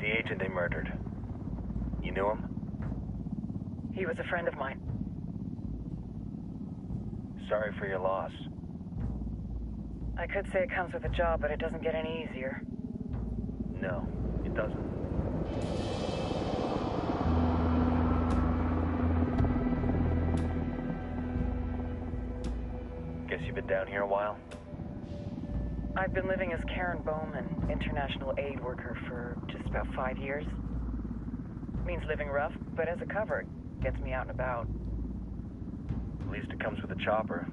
The agent they murdered. You knew him? He was a friend of mine. Sorry for your loss. I could say it comes with a job, but it doesn't get any easier. No, it doesn't. Guess you've been down here a while? I've been living as Karen Bowman, international aid worker, for just about 5 years. Means living rough, but as a cover, it gets me out and about. At least it comes with a chopper.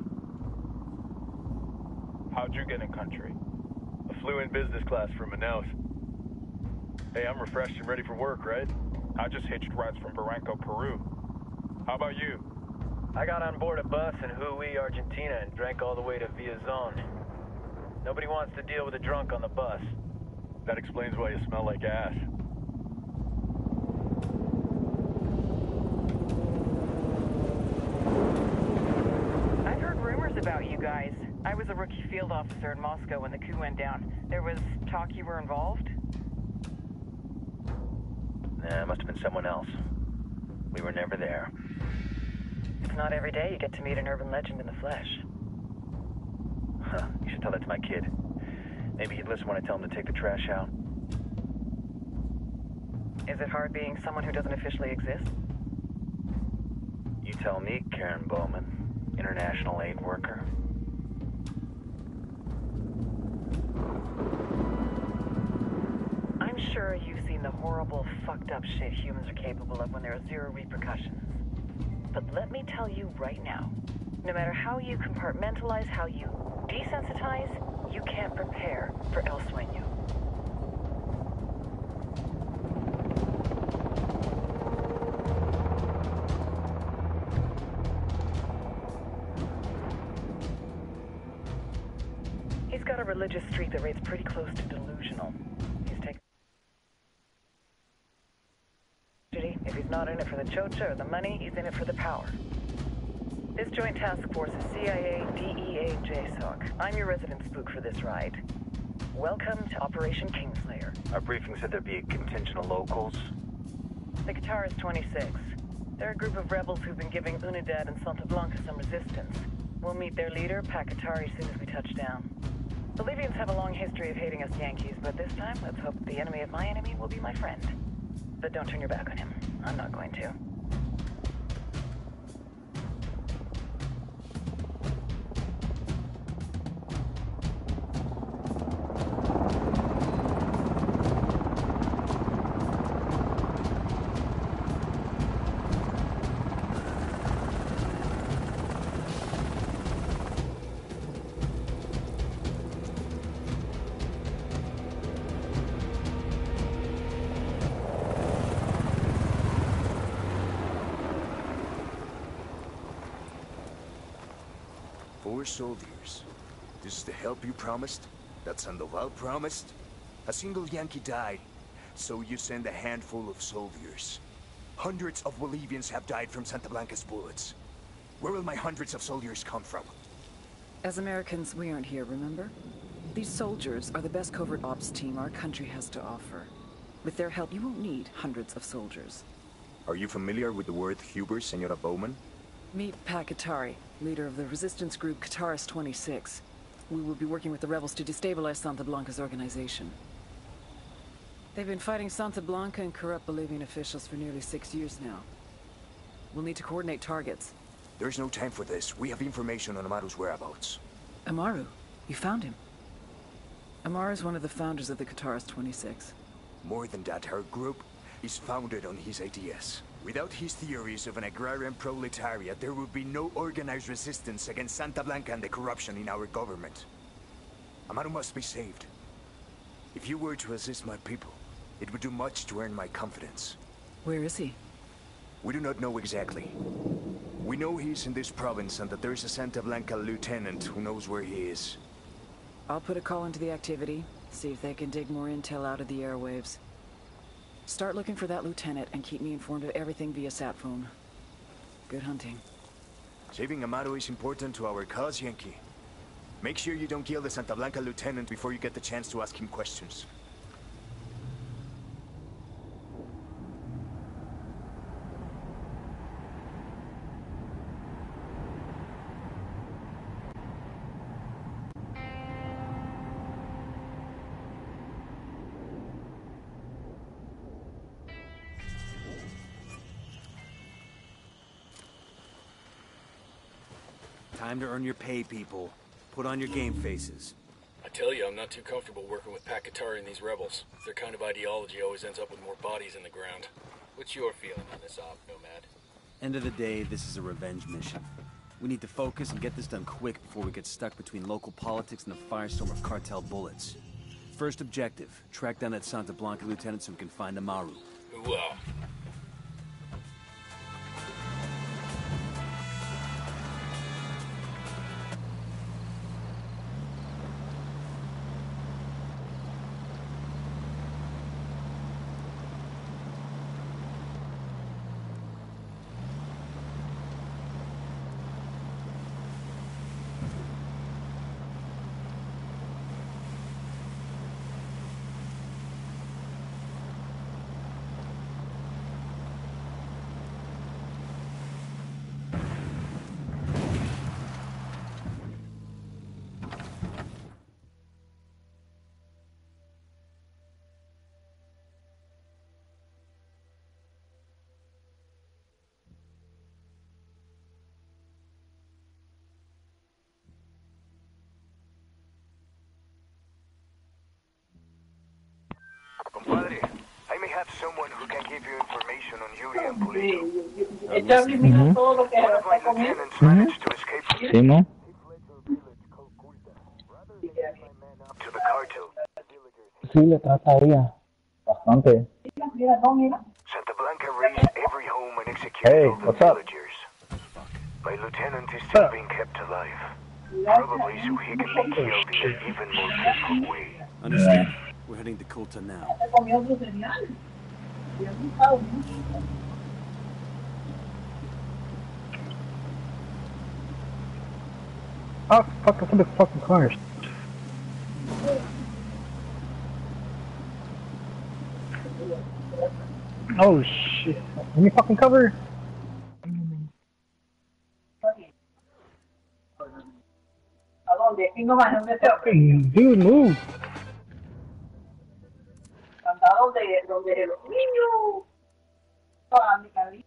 How'd you get in country? I flew in business class from Manaus. Hey, I'm refreshed and ready for work, right? I just hitched rides from Barranco, Peru. How about you? I got on board a bus in Jujuy, Argentina, and drank all the way to Villazon. Nobody wants to deal with a drunk on the bus. That explains why you smell like ass. I've heard rumors about you guys. I was a rookie field officer in Moscow when the coup went down. There was talk you were involved? Nah, it must have been someone else. We were never there. It's not every day you get to meet an urban legend in the flesh. Huh, you should tell that to my kid. Maybe he'd listen when I tell him to take the trash out. Is it hard being someone who doesn't officially exist? You tell me, Karen Bowman, international aid worker. I'm sure you've seen the horrible, fucked up shit humans are capable of when there are zero repercussions. But let me tell you right now, no matter how you compartmentalize, how you desensitize, you can't prepare for El Sueño. He's got a religious streak that rates pretty close to delusional. He's taken... If he's not in it for the chocha or the money, he's in it for the power. This joint task force is CIA, DEA, JSOC. I'm your resident spook for this ride. Welcome to Operation Kingslayer. Our briefing said there'd be a contingent of locals. The Qatar is 26. They're a group of rebels who've been giving Unidad and Santa Blanca some resistance. We'll meet their leader, Pakatari, as soon as we touch down. The Libyans have a long history of hating us Yankees, but this time, let's hope the enemy of my enemy will be my friend. But don't turn your back on him. I'm not going to. Soldiers. This is the help you promised? That Sandoval promised? A single Yankee died, so you send a handful of soldiers. Hundreds of Bolivians have died from Santa Blanca's bullets. Where will my hundreds of soldiers come from? As Americans, we aren't here, remember? These soldiers are the best covert ops team our country has to offer. With their help, you won't need hundreds of soldiers. Are you familiar with the word Huber, Senora Bowman? Meet Pakatari, leader of the resistance group Qatar's 26. We will be working with the rebels to destabilize Santa Blanca's organization. They've been fighting Santa Blanca and corrupt Bolivian officials for nearly 6 years now. We'll need to coordinate targets. There's no time for this. We have information on Amaru's whereabouts. Amaru? You found him? Amaru is one of the founders of the Qatar's 26. More than that, our group is founded on his ideas. Without his theories of an agrarian proletariat, there would be no organized resistance against Santa Blanca and the corruption in our government. Amaru must be saved. If you were to assist my people, it would do much to earn my confidence. Where is he? We do not know exactly. We know he's in this province and that there is a Santa Blanca lieutenant who knows where he is. I'll put a call into the activity, see if they can dig more intel out of the airwaves. Start looking for that lieutenant and keep me informed of everything via sat phone. Good hunting. Saving Amaru is important to our cause, Yankee. Make sure you don't kill the Santa Blanca lieutenant before you get the chance to ask him questions. Time to earn your pay, people. Put on your game faces. I tell you, I'm not too comfortable working with Pakatari and these rebels. Their kind of ideology always ends up with more bodies in the ground. What's your feeling on this op, Nomad? End of the day, this is a revenge mission. We need to focus and get this done quick before we get stuck between local politics and a firestorm of cartel bullets. First objective, track down that Santa Blanca lieutenant so we can find Amaru. Hooah. Compadre, I may have someone who can give you information on Yuri and Polito. Ella elimina todo lo que One of my está comiendo. lieutenants managed to escape from Sí, ¿no? to the cartel. Sí, le trataría bastante. Mira, no, mira. Santa Blanca raised every home and executed all the what's up? villagers. My lieutenant is still being kept alive. Probably so he can be killed in an even more peaceful way. Understand. We're heading to Kulta now. Se comió otro cereal. Y ha gustado mucho. Oh, fuck, look at the fucking cars. Oh, shit. Let me fucking cover. ¿A dónde? Aquí nomás, ¿dónde te Fucking dude, move. anda donde los niños. Ah, mi cariño.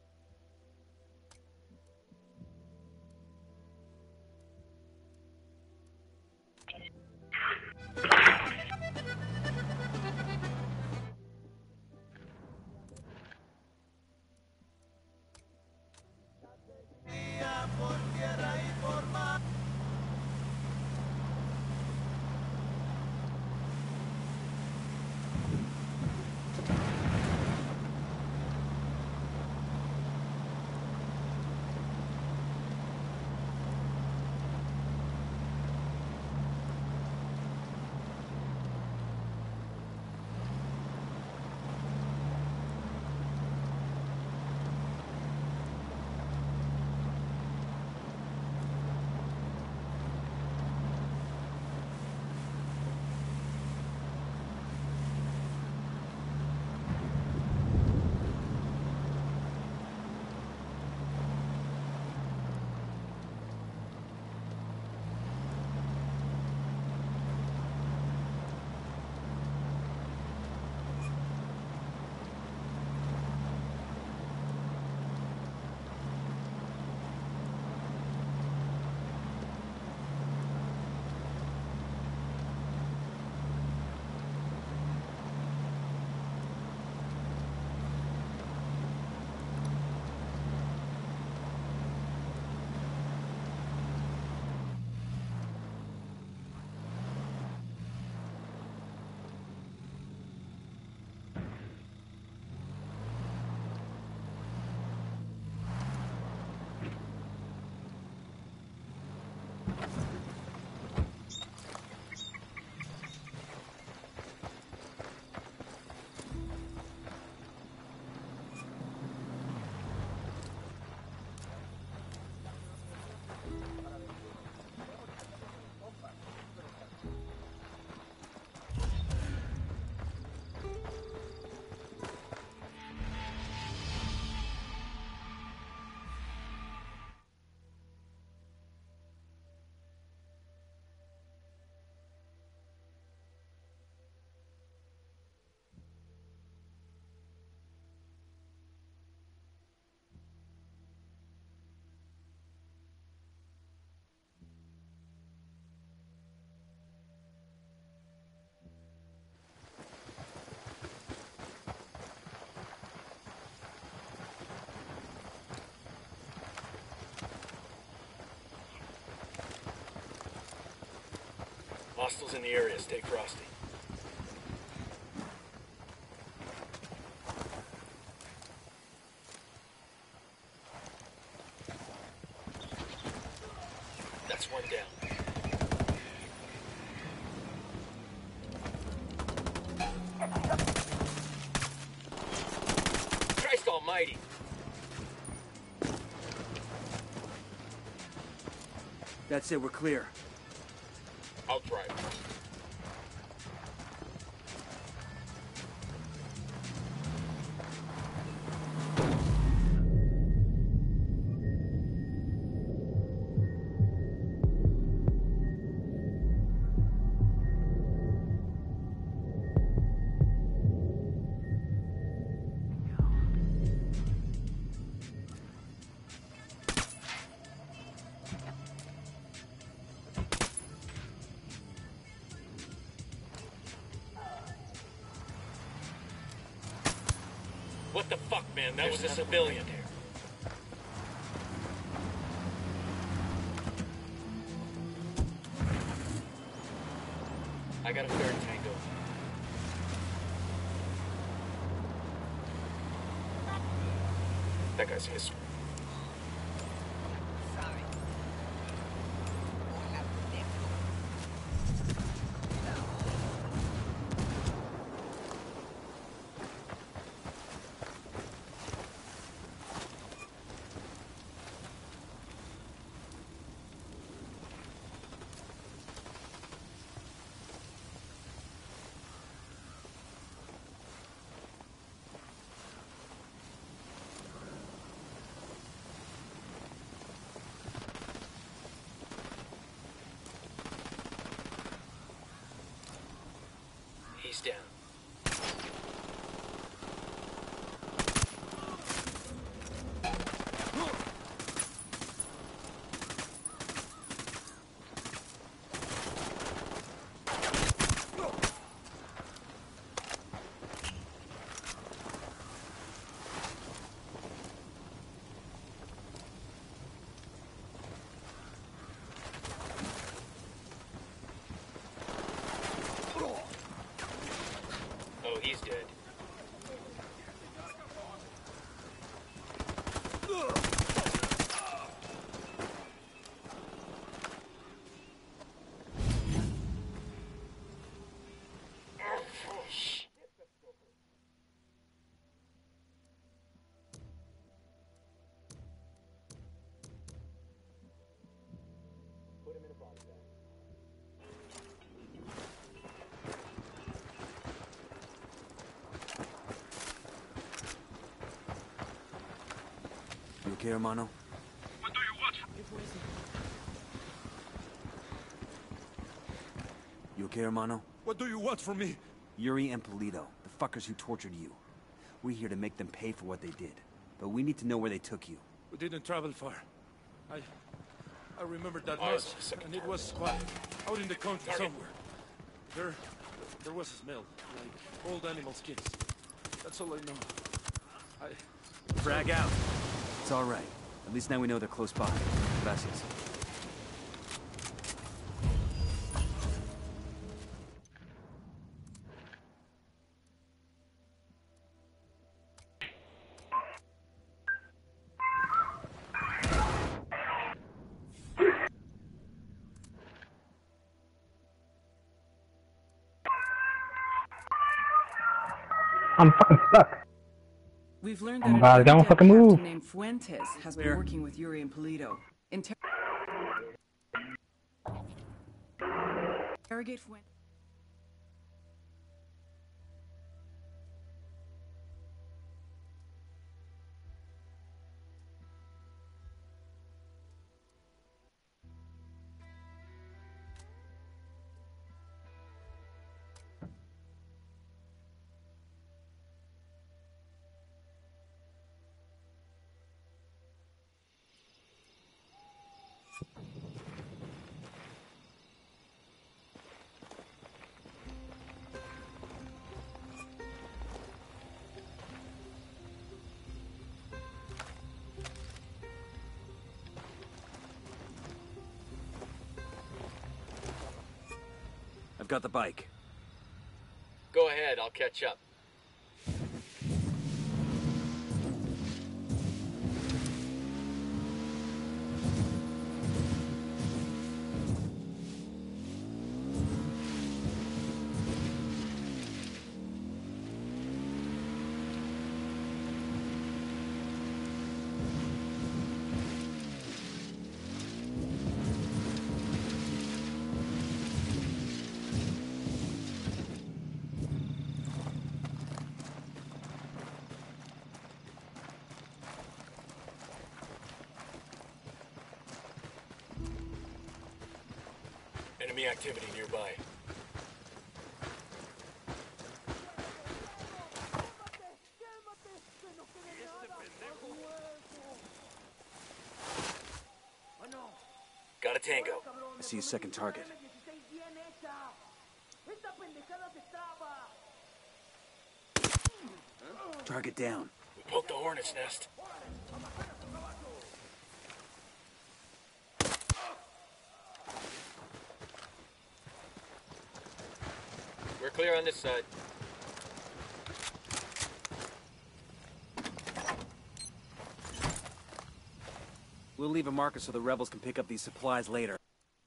Hostiles in the area. Stay frosty. That's one down. Christ almighty! That's it, we're clear. I'll drive. What the fuck, man? That was a civilian. I got a third tango. That guy's history. He's down. Oh, he's dead. You okay, hermano? What do you want? You okay, hermano? What do you want from me? Yuri and Polito, the fuckers who tortured you. We're here to make them pay for what they did. But we need to know where they took you. We didn't travel far. I remember that Oh, much, it's the second and it time. was quiet, out in the country Target. somewhere. There was a smell, like old animal skins. That's all I know. Frag out. It's all right. At least now we know they're close by. Gracias. I'm fucking stuck. We've learned Oh that my an God, don't Unidad fucking move. captain named Fuentes has been working with Yuri and Polito. Interrogate Fuentes. I've got the bike. Go ahead, I'll catch up. Enemy activity nearby. Got a tango. I see a second target. Target down. We poked the hornet's nest. We're clear on this side. We'll leave a marker so the rebels can pick up these supplies later.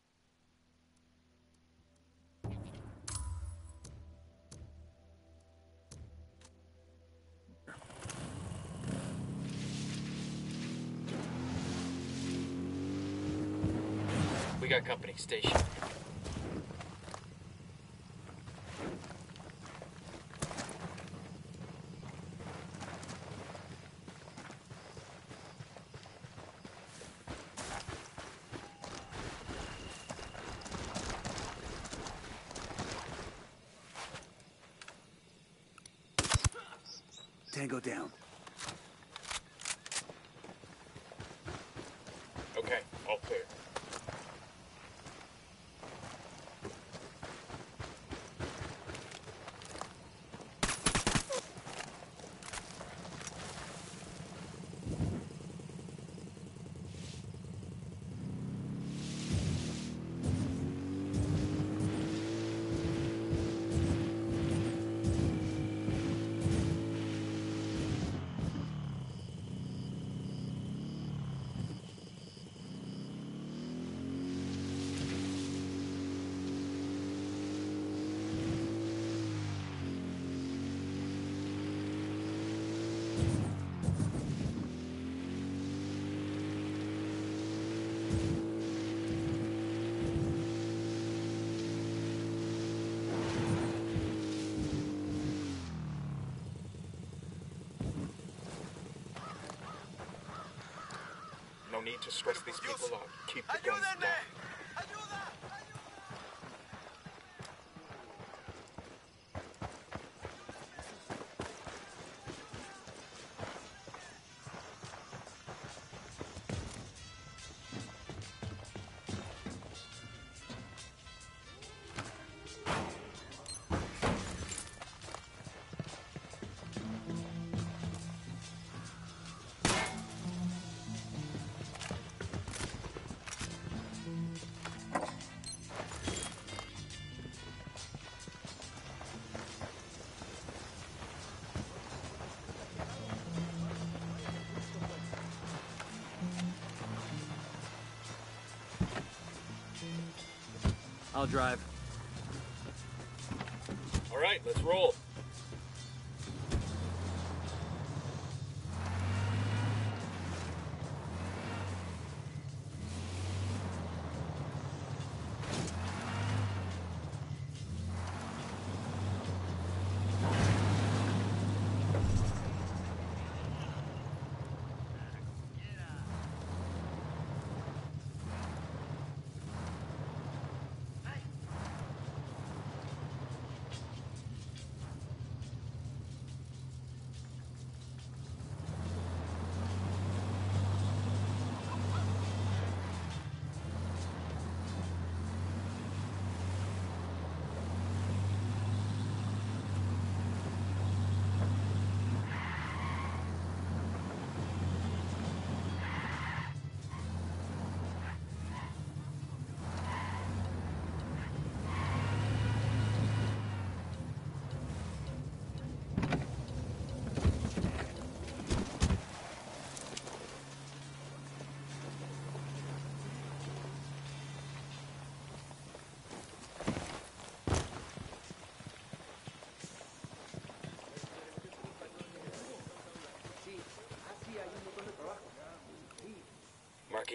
We got company station. Tango down. Okay, all clear. No need to stress these people out. Keep the guns down. I'll drive. All right, let's roll.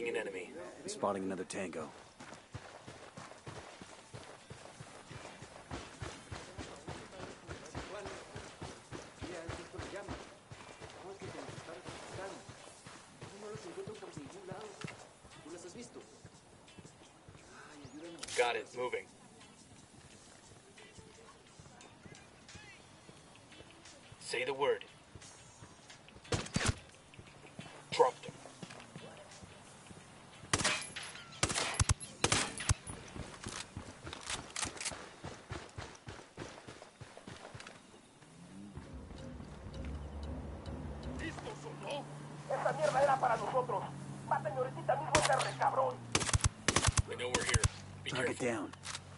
Tracking an enemy. Spotting another tango. Got it, moving. Say the word. Dropped him. Esa mierda era para nosotros. Mátenme ahorita mismo ese recabrón. They know we're here. Be Target careful. down.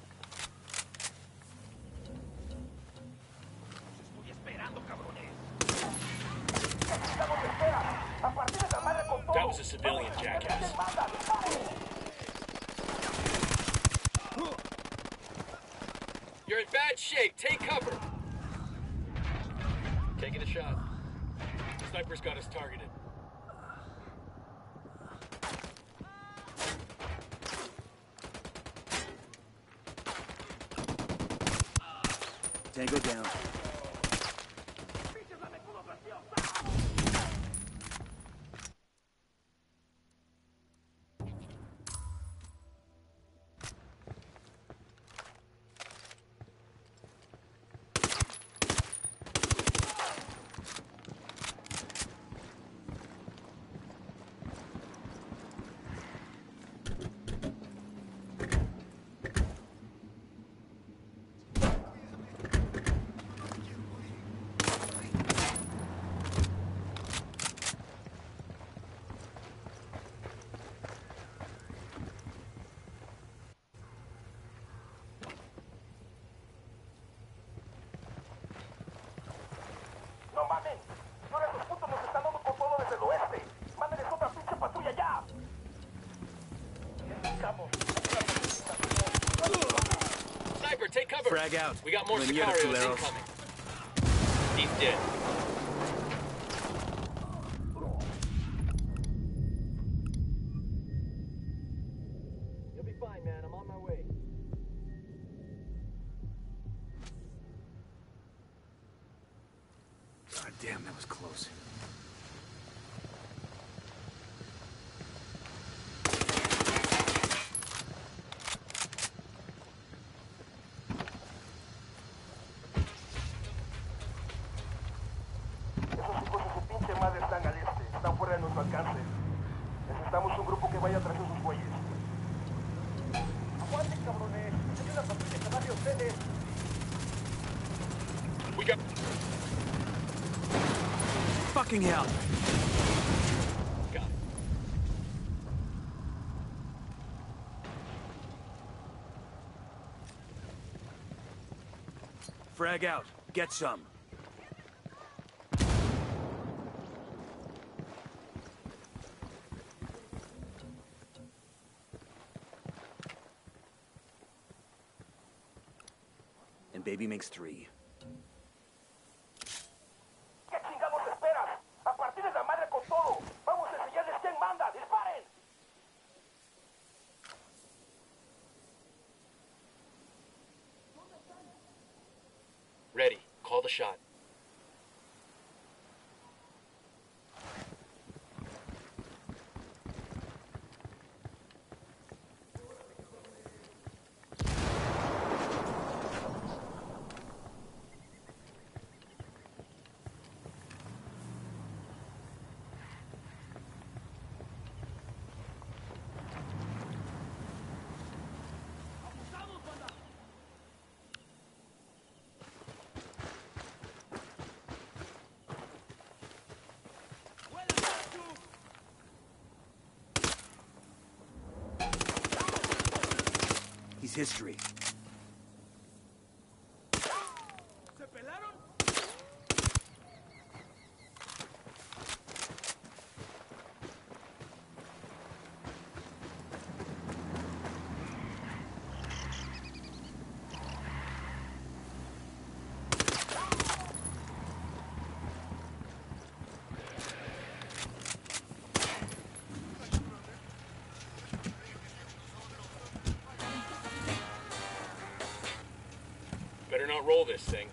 Estoy esperando, cabrones. Necesitamos espera. A partir de la madre con todo. That was a civilian, jackass. You're in bad shape. Take cover. Taking a shot. Sniper's got us targeted. Tango down. No mamen. Ahora esos putos nos están dando con todo desde el oeste. Mándenles otra pinche patrulla ya. Necesitamos. Sniper, take cover. Frag out. We got more When you're the Sicarios Fuleros. incoming. He's dead. You'll be fine, man. I'm on my way. God damn, that was close. Esos hijos de su pinche madre están al este. Están fuera de nuestro alcance. Necesitamos un grupo que vaya tras esos güeyes. Aguanten, cabrones. Hay una patrulla que va de ustedes. We got... Fucking hell! Got it. Frag out. Get some. And baby makes 3. ¿Qué chingados esperas? A partir de la madre con todo. Vamos a enseñarles quién manda. ¡Disparen! Ready. Call the shot. He's history. Better not roll this thing.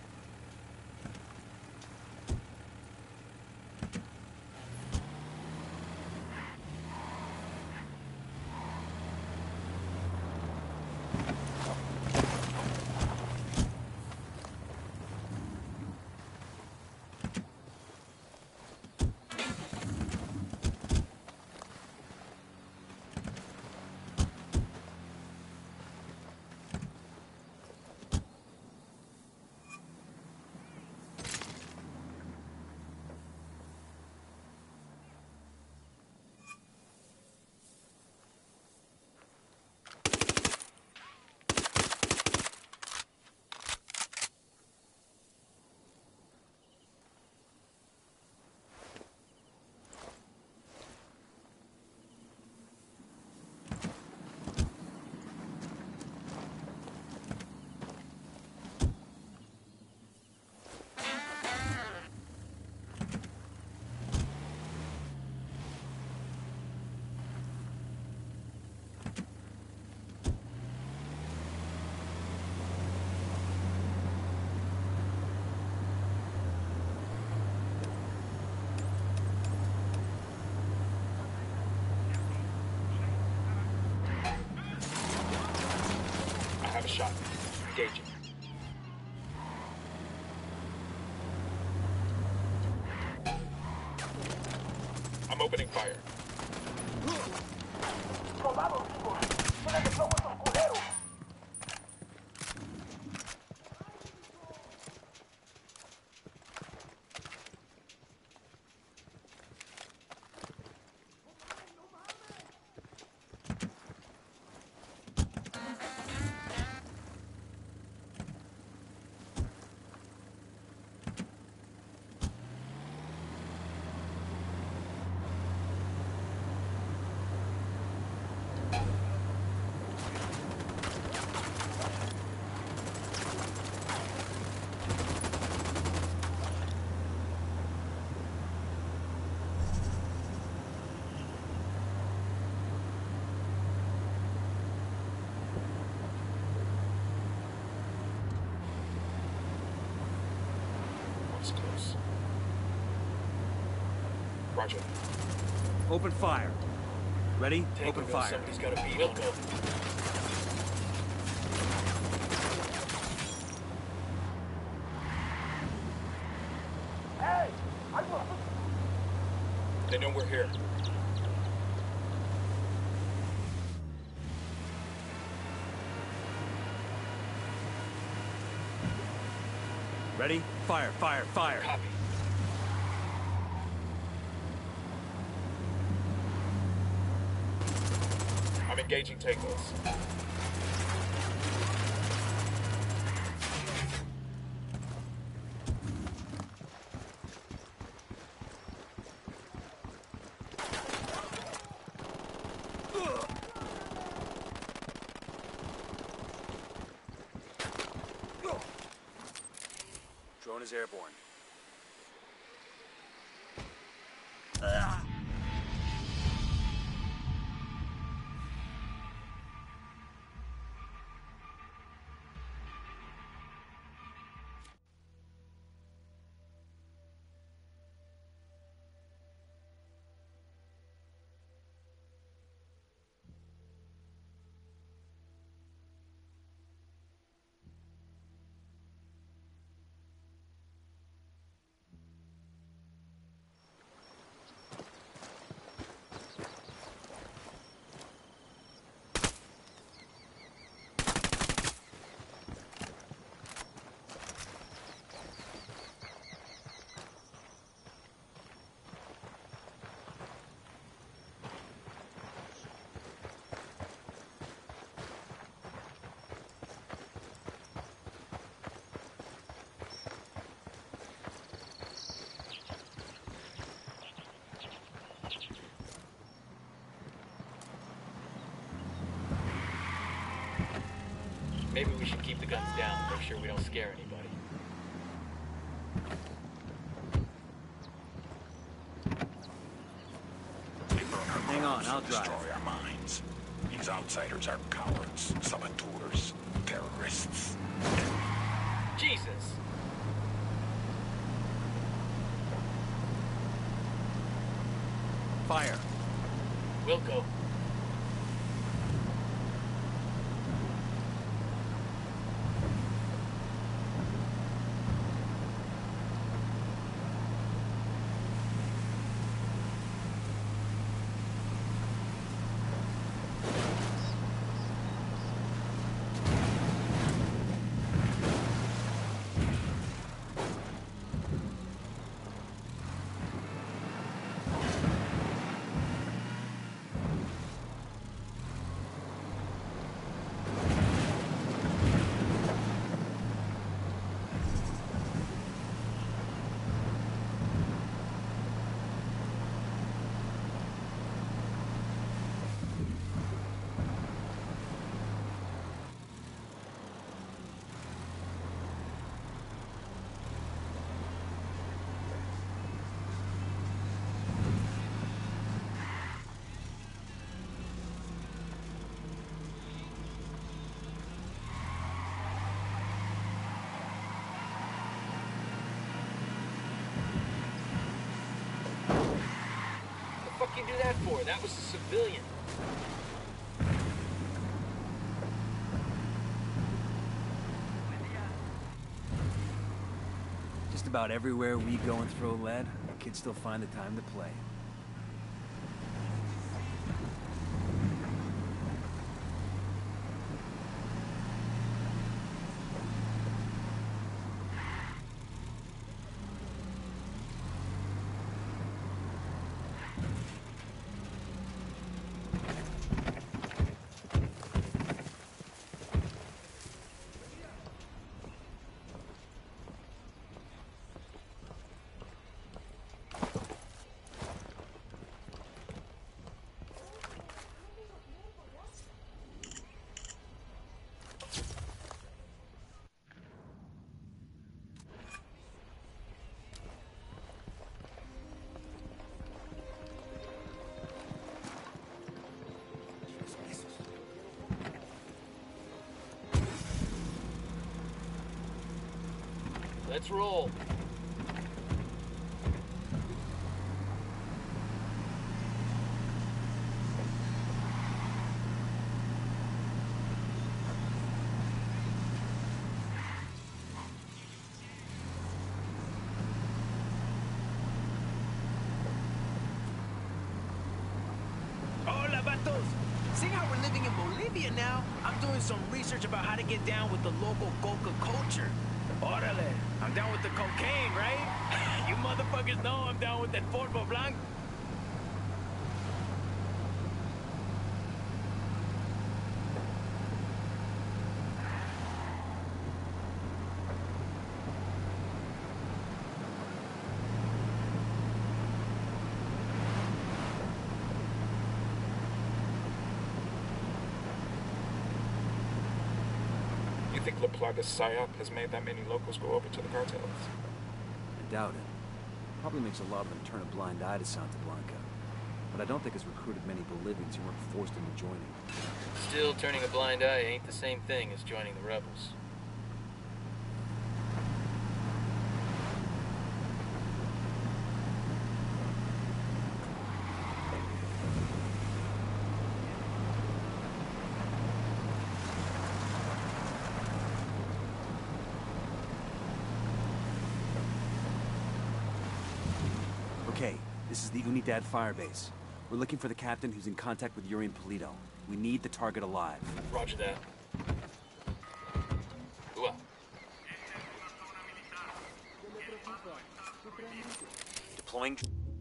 A shot. Engaging. I'm opening fire. Close. Roger. Open fire. Ready? Tango Open knows fire. somebody's got a beat on them. Hey! They know we're here. Ready? Fire, fire, fire. Copy. I'm engaging tangos. Drone is airborne. Maybe we should keep the guns down, make sure we don't scare anybody. Hang on, I'll drive. Destroy our minds. These outsiders are cowards, saboteurs, terrorists. Jesus. Fire. Wilco. What the fuck you do that for? That was a civilian. Just about everywhere we go and throw lead, kids still find the time to play. Let's roll. Hola, vatos! Seeing how we're living in Bolivia now, I'm doing some research about how to get down with the local coca culture. Orale, I'm down with the cocaine, right? You motherfuckers know I'm down with that Porvo Blanc. You think La Plaga's psyop has made that many locals go over to the cartels? I doubt it. Probably makes a lot of them turn a blind eye to Santa Blanca. But I don't think it's recruited many Bolivians who weren't forced into joining. Still, turning a blind eye ain't the same thing as joining the rebels. Okay, this is the Unidad firebase. We're looking for the captain who's in contact with Yuri and Polito. We need the target alive. Roger that. Ooh. Deploying...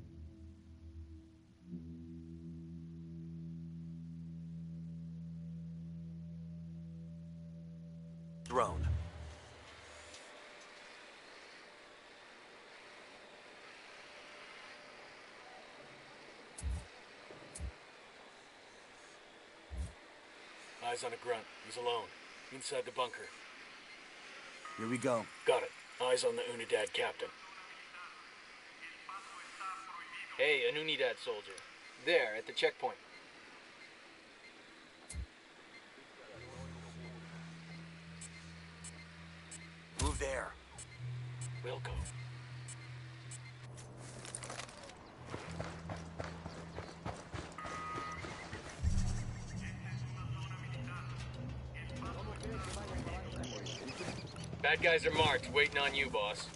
drone. Eyes on a grunt. He's alone. Inside the bunker. Here we go. Got it. Eyes on the Unidad captain. Hey, an Unidad soldier. There, at the checkpoint. Move there. there. We'll go. Bad guys are marked, waiting on you, boss.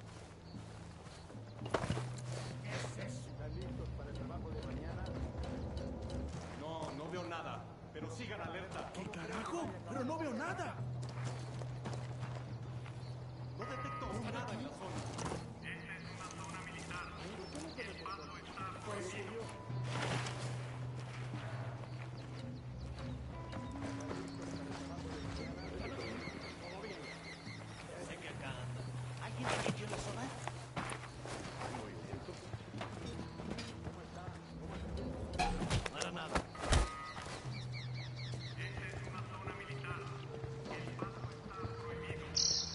No veo nada, pero sigan alerta. ¿Qué carajo? Pero no veo nada. No detecto aún nada en la zona. Esta es una zona militar. El paso está prohibido. ¿Alguien se metió en la zona? No era nada. Esta es una zona militar. El paso está prohibido.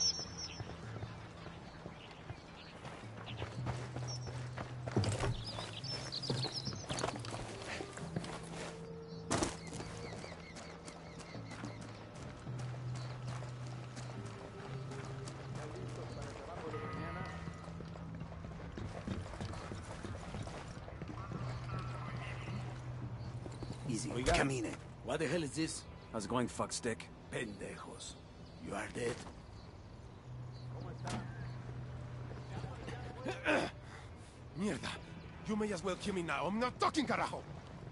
Easy. Oiga. Camine. What the hell is this? How's it going, fuckstick? Pendejos. You are dead. Mierda. You may as well kill me now. I'm not talking, carajo.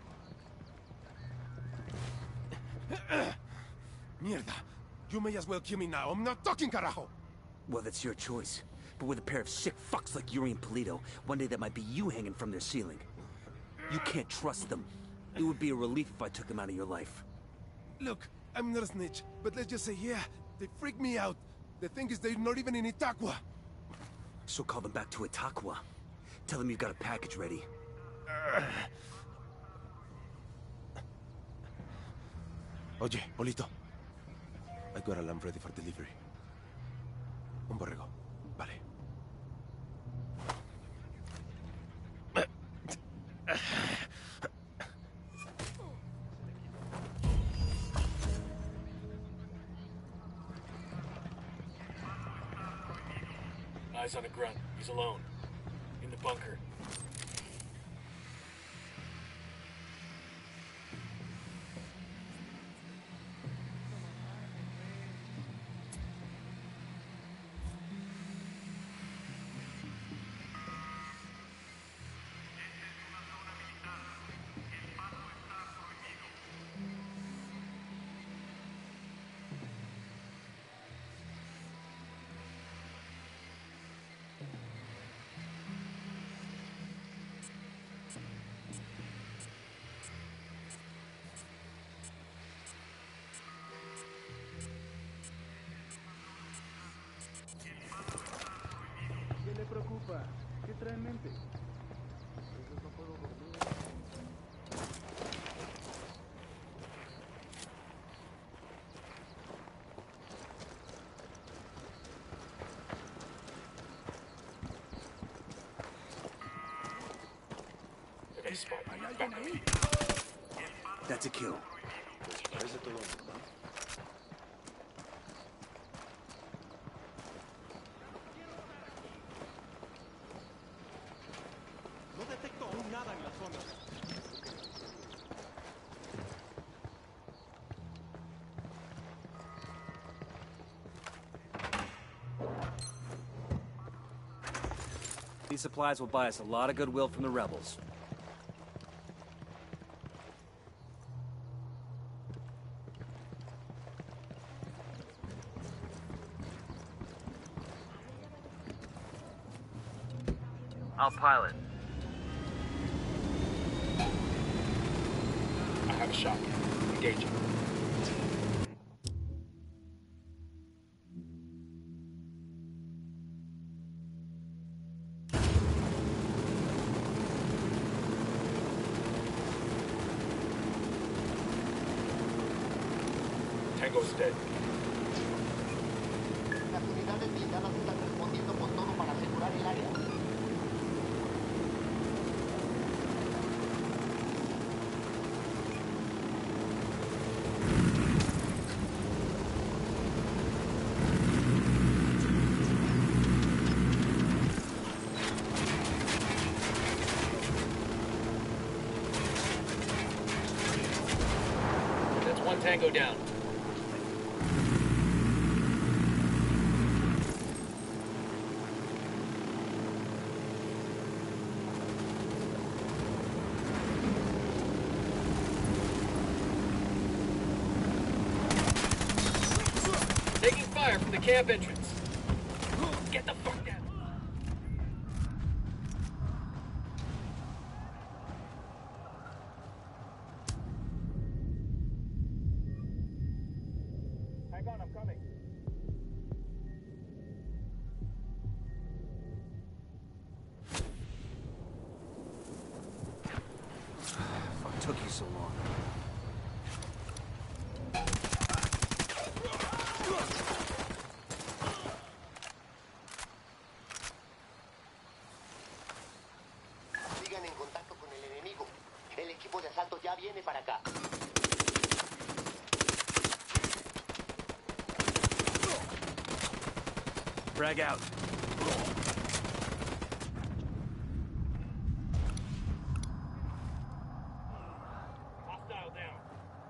Mierda. You may as well kill me now. I'm not talking, carajo. Well, that's your choice. But with a pair of sick fucks like Yuri and Polito, one day that might be you hanging from their ceiling. You can't trust them. It would be a relief if I took them out of your life. Look, I'm not a snitch, but let's just say, yeah, they freak me out. The thing is, they're not even in Itaqua. So call them back to Itaqua. Tell them you've got a package ready. Oye, Polito. I got a lamb ready for delivery. Un borrego. Vale. Eyes on the grunt. He's alone. In the bunker. ¿Qué le preocupa? ¿Qué trae en mente? Entonces no puedo dormir. ¿Hay alguien ahí? That's a kill. Parece todo, ¿no? No detecto aún nada en la zona. These supplies will buy us a lot of goodwill from the rebels. I'll pilot. I have a shot. Engaging. Tango's dead. Las unidades blindadas están respondiendo con todo para asegurar el área. Tango down. Taking fire from the camp entrance. Get the fuck down. Hang on, I'm coming. Fuck took you so long? Sigan en contacto con el enemigo. El equipo de asalto ya viene para acá. Frag out. Hostile down.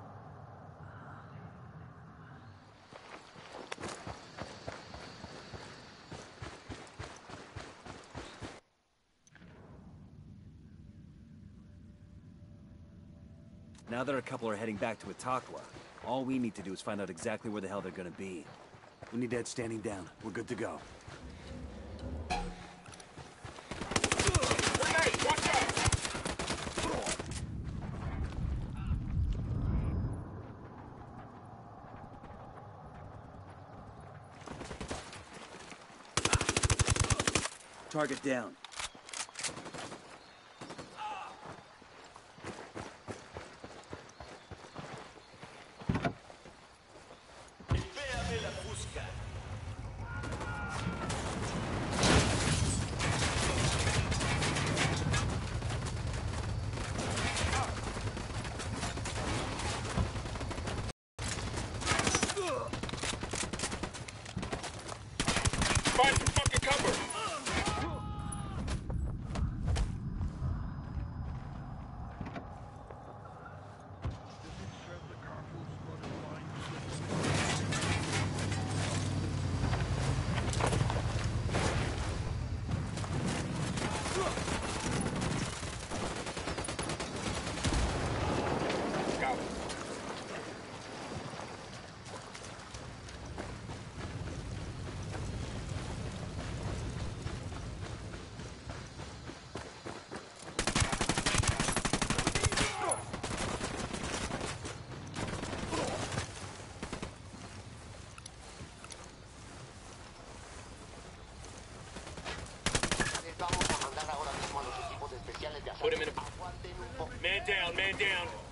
Now that a couple are heading back to Itaqua, all we need to do is find out exactly where the hell they're gonna be. We need Ed standing down. We're good to go. Grenade! Watch out! Target down. Find some fucking cover! Got it. Les vamos a mandar ahora mismo a los equipos especiales de asalto. Put him in a... Aguanten un poco. Man down, man down.